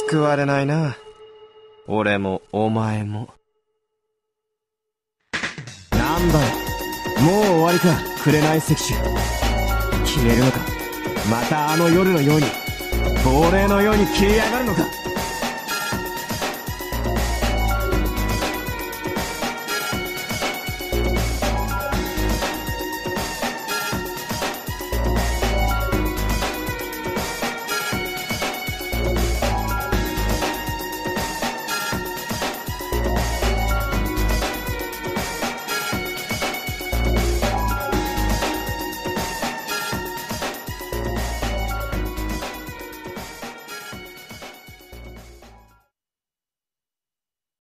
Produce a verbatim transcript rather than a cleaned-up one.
救われないな。俺もお前も。なんだよ、もう終わりか、紅石手。消えるのか、またあの夜のように亡霊のように消え上がるのか。